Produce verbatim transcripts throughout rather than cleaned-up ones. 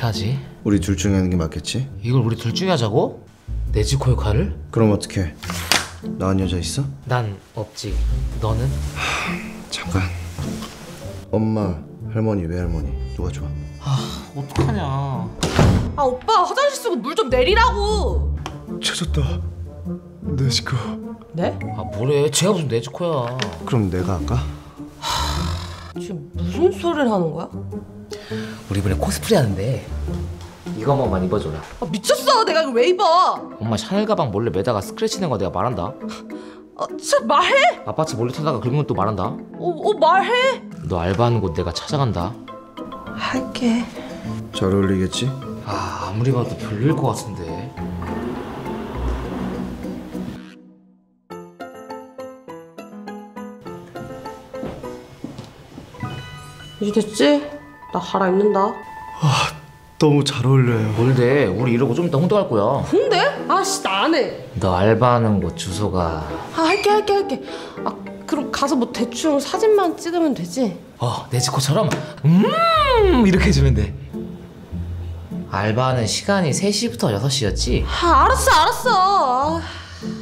어떻게 하지? 우리 둘 중에 하는 게 맞겠지? 이걸 우리 둘 중에 하자고? 네즈코 역할을? 그럼 어떻게? 나은 여자 있어? 난 없지. 너는? 잠깐. 엄마, 할머니, 외할머니 누가 좋아? 아 어떡하냐. 아 오빠 화장실 쓰고 물 좀 내리라고. 찾았다. 네즈코. 네? 아 뭐래, 쟤가 무슨 네즈코야. 그럼 내가 할까? 지금 무슨 소리를 하는 거야? 우리 이번에 코스프레 하는데 이거 한 번만 입어줘라. 아 미쳤어. 내가 이걸 왜 입어? 엄마 샤넬 가방 몰래 매다가 스크래치 낸 거 내가 말한다. 아 진짜 말해. 아파트 몰래 타다가 긁으면 또 말한다. 어, 어 말해. 너 알바하는 곳 내가 찾아간다. 할게. 잘 어울리겠지? 아 아무리 봐도 별로일 것 같은데. 이제 됐지? 나 갈아입는다. 너무 잘 어울려요. 뭔데? 우리 이러고 좀 이따 홍대 갈 거야. 홍대? 아씨 나 안 해. 너 알바하는 곳 주소가. 아 할게 할게 할게. 아 그럼 가서 뭐 대충 사진만 찍으면 되지? 어 네즈코처럼 음 이렇게 해주면 돼. 알바하는 시간이 세 시부터 여섯 시였지? 아 알았어 알았어. 아.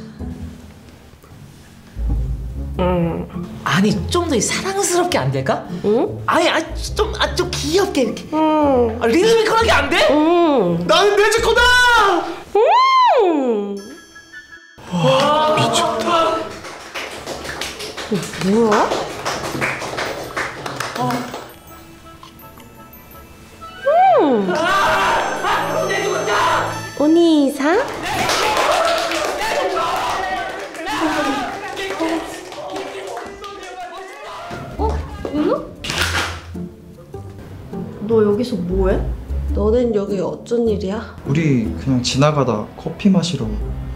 음. 아니 좀 더 사랑스럽게 안 될까? 응? 아니 아, 좀, 아, 좀 귀엽게 이렇게. 응. 아, 리드미컬하게 안 돼? 응. 나는 네즈코다! 음. 와, 미쳤다. 뭐야? 음. 오니상? 어? 은우? 너 여기서 뭐해? 너넨 여기 어쩐 일이야? 우리 그냥 지나가다 커피 마시러